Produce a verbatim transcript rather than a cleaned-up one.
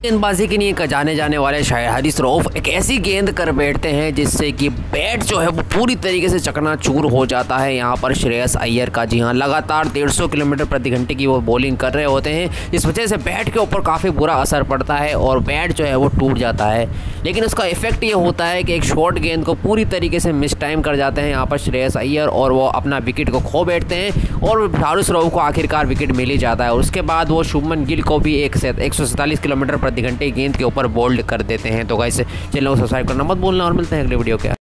गेंदबाजी के लिए जाने जाने वाले शायद हारिस रऊफ एक ऐसी गेंद कर बैठते हैं जिससे कि बैट जो है वो पूरी तरीके से चकनाचूर हो जाता है यहाँ पर श्रेयस अय्यर का। जी हाँ, लगातार डेढ़ सौ किलोमीटर प्रति घंटे की वो बॉलिंग कर रहे होते हैं, इस वजह से बैट के ऊपर काफ़ी बुरा असर पड़ता है और बैट जो है वो टूट जाता है। लेकिन उसका इफेक्ट ये होता है कि एक शॉर्ट गेंद को पूरी तरीके से मिस टाइम कर जाते हैं यहाँ पर श्रेयस अय्यर और वो अपना विकेट को खो बैठते हैं और हारिस रऊफ को आखिरकार विकेट मिल ही जाता है। और उसके बाद वो शुभमन गिल को भी एक एक सौ सैंतालीस किलोमीटर प्रति घंटे गेंद के ऊपर बोल्ड कर देते हैं। तो गाइस चैनल को सब्सक्राइब करना मत भूलना और मिलते हैं अगले वीडियो के।